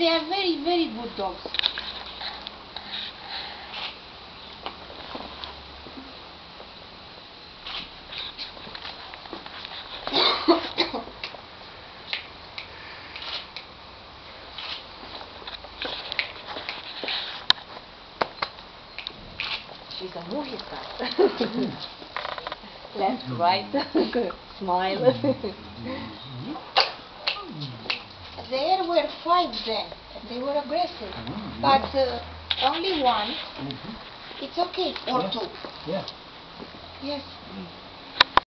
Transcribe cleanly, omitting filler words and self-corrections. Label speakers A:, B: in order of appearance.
A: they are very, very good dogs. She's a movie star. Left, right, smile. There were 5 then. They were aggressive. But only one. It's okay. Or 2.
B: Yeah.
A: Yes.